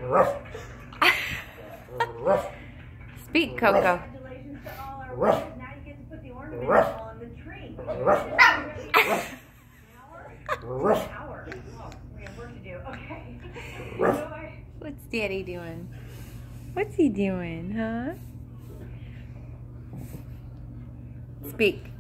Speak, Coco. Congratulations to all our winners. Now you get to put the ornament on the tree. An hour? Oh, we have work to do. Okay. What's Daddy doing? What's he doing, huh? Speak.